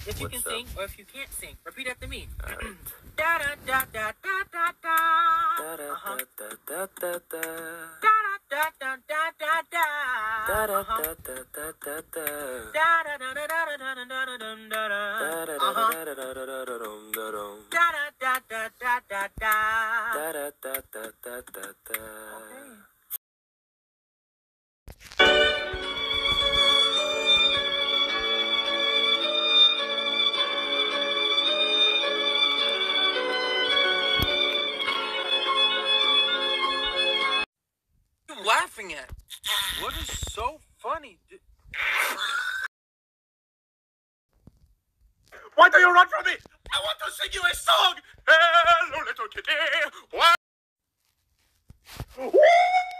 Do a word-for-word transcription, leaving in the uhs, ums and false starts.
If you What's can up? sing or if you can't sing. Repeat after me. All right. Da da da da da da da. Da da Uh-huh. da da da da. Da da da da da da. Da da Uh-huh. da da da da da. Da da da da da da da da da da da. Da da Uh-huh. da da da da da da dum da dum. Da da da da da da da. Da da da da da da da. Okay. What are you laughing at? What is so funny? Why do you run from me? I want to sing you a song! Hello, little kitty! Why? Woo!